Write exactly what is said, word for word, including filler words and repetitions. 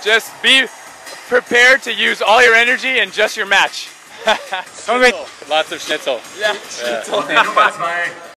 Just be prepared to use all your energy in just your match. Lots of schnitzel. Yeah, schnitzel.